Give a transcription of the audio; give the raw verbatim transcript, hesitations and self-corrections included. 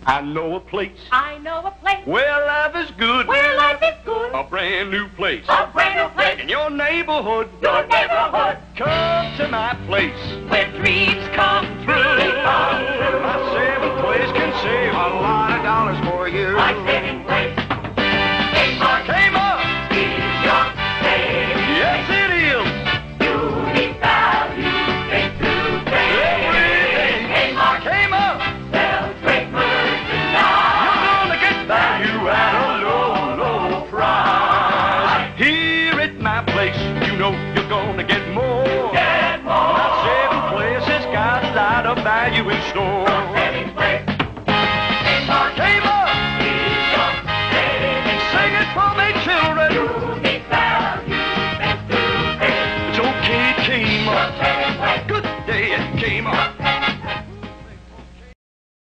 I know a place. I know a place Where life is good. where life is good. A brand new place. A brand new place In your neighborhood. Your neighborhood. Come to my place. Where dreams come true. My seventh place can save a lot of dollars for you. My